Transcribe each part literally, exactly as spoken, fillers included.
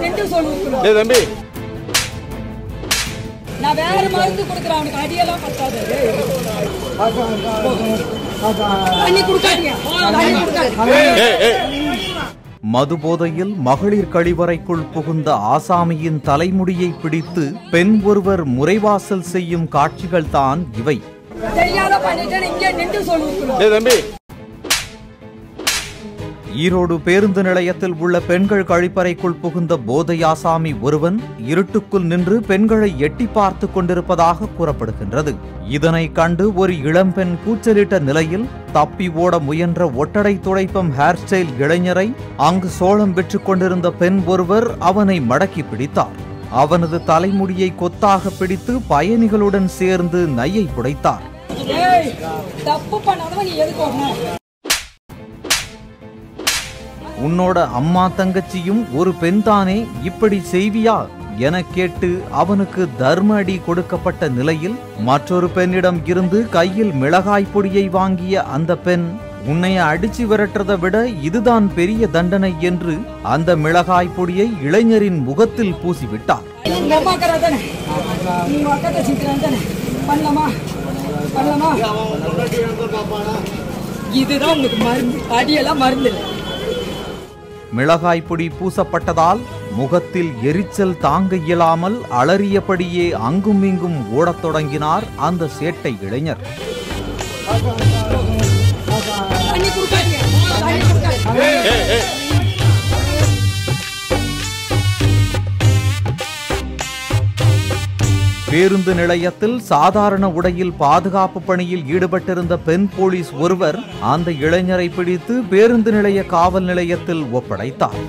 நின்று சொல்லுங்க. நான் வேற மருந்து கொடுக்குறேன், அவனுக்கு அடியெல்லாம் பத்தாது. தண்ணி கொடுக்காதீங்க. மதுபோதையில் மகளிர் கழிவறைக்குள் புகுந்த ஆசாமியின் தலைமுடியை பிடித்து பெண் ஒருவர் முறைவாசல் செய்யும் காட்சிகள் தான் இவை. ஈரோடு பேருந்து நிலையத்தில் உள்ள பெண்கள் கழிப்பறைக்குள் புகுந்த போதை ஆசாமி ஒருவன் இருட்டுக்குள் நின்று பெண்களை எட்டி பார்த்து கொண்டிருப்பதாக கூறப்படுகின்றது. இதனை கண்டு ஒரு இளம்பெண் கூச்சலிட்ட நிலையில் தப்பி ஓட முயன்ற ஒட்டடை துடைப்பம் ஹேர் ஸ்டைல் இளைஞரை அங்கு சோளம் விற்று கொண்டிருந்த பெண் ஒருவர் அவனை மடக்கி பிடித்தார். அவனது தலைமுடியை கொத்தாக பிடித்து பயணிகளுடன் சேர்ந்து நையை புடைத்தார். உன்னோட அம்மா தங்கச்சியும் ஒரு பெண் தானே, இப்படி செய்வியா என கேட்டு அவனுக்கு தர்ம அடி கொடுக்கப்பட்ட நிலையில் மற்றொரு பெண்ணிடம் இருந்து கையில் மிளகாய் பொடியை வாங்கிய அந்த பெண், உன்னை அடிச்சு விரட்டுறதை விட இதுதான் பெரிய தண்டனை என்று அந்த மிளகாய் பொடியை இளைஞரின் முகத்தில் பூசிவிட்டார். மிளகாய் பொடி பூசப்பட்டதால் முகத்தில் எரிச்சல் தாங்க இயலாமல் அலறியபடியே அங்கும் இங்கும் ஓடத் தொடங்கினார் அந்த சேட்டை இளைஞர். பேருந்து நிலையத்தில் சாதாரண உடையில் பாதுகாப்பு பணியில் ஈடுபட்டிருந்த பெண் போலீஸ் ஒருவர் அந்த இளைஞரை பிடித்து பேருந்து நிலைய காவல் நிலையத்தில் ஒப்படைத்தார்.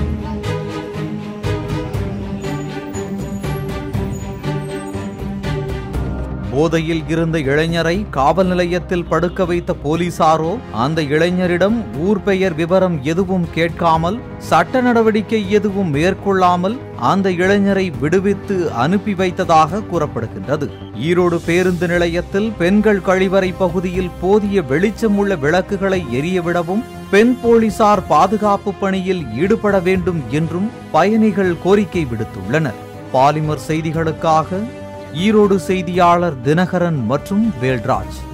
போதையில் இருந்த இளைஞரை காவல் நிலையத்தில் படுக்க வைத்த போலீசாரோ அந்த இளைஞரிடம் ஊர் பெயர் விவரம் எதுவும் கேட்காமல் சட்ட நடவடிக்கை எதுவும் மேற்கொள்ளாமல் அந்த இளைஞரை விடுவித்து அனுப்பி வைத்ததாக கூறப்படுகின்றது. ஈரோடு பேருந்து நிலையத்தில் பெண்கள் கழிவறை பகுதியில் போதிய வெளிச்சமுள்ள விளக்குகளை எரியவிடவும் பெண் போலீசார் பாதுகாப்பு பணியில் ஈடுபட வேண்டும் என்றும் பயணிகள் கோரிக்கை விடுத்துள்ளனர். பாலிமர் செய்திகளுக்காக ஈரோடு செய்தியாளர் தினகரன் மற்றும் வேல்ராஜ்.